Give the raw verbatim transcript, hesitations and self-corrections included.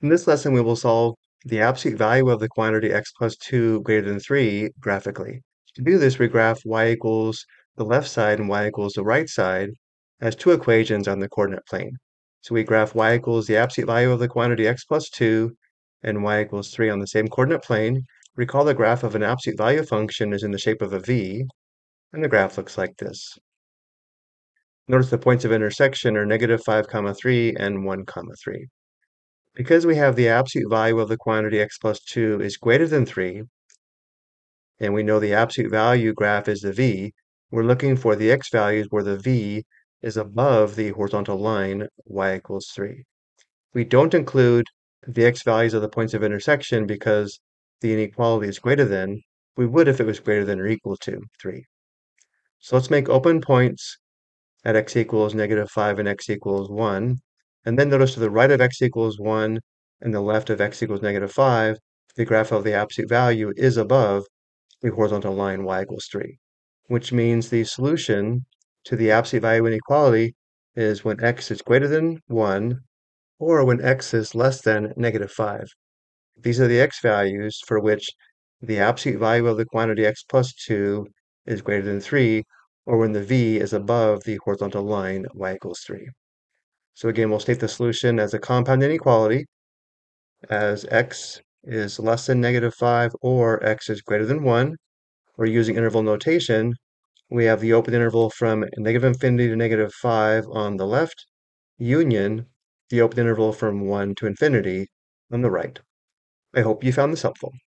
In this lesson, we will solve the absolute value of the quantity x plus two greater than three graphically. To do this, we graph y equals the left side and y equals the right side as two equations on the coordinate plane. So we graph y equals the absolute value of the quantity x plus two and y equals three on the same coordinate plane. Recall the graph of an absolute value function is in the shape of a v, and the graph looks like this. Notice the points of intersection are negative five comma three and one comma three. Because we have the absolute value of the quantity x plus two is greater than three, and we know the absolute value graph is the v, we're looking for the x values where the v is above the horizontal line y equals three. We don't include the x values of the points of intersection because the inequality is greater than. We would if it was greater than or equal to three. So let's make open points at x equals negative five and x equals one. And then notice to the right of x equals one and the left of x equals negative five, the graph of the absolute value is above the horizontal line y equals three, which means the solution to the absolute value inequality is when x is greater than one or when x is less than negative five. These are the x values for which the absolute value of the quantity x plus two is greater than three, or when the v is above the horizontal line y equals three. So again, we'll state the solution as a compound inequality as x is less than negative five or x is greater than one. Or using interval notation, we have the open interval from negative infinity to negative five on the left, union the open interval from one to infinity on the right. I hope you found this helpful.